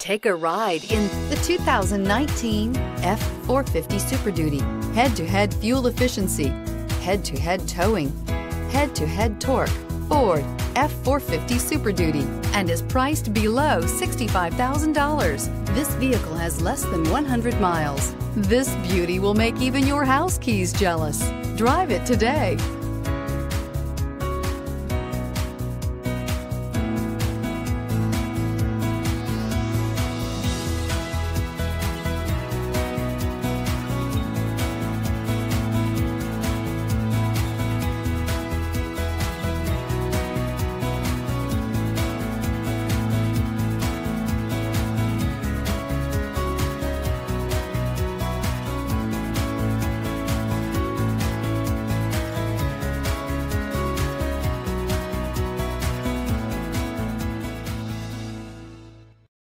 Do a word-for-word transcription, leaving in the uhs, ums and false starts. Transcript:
Take a ride in the two thousand nineteen F four fifty Super Duty. Head-to-head fuel efficiency, head-to-head towing, head-to-head torque. Ford F four fifty Super Duty and is priced below sixty-five thousand dollars. This vehicle has less than one hundred miles. This beauty will make even your house keys jealous. Drive it today.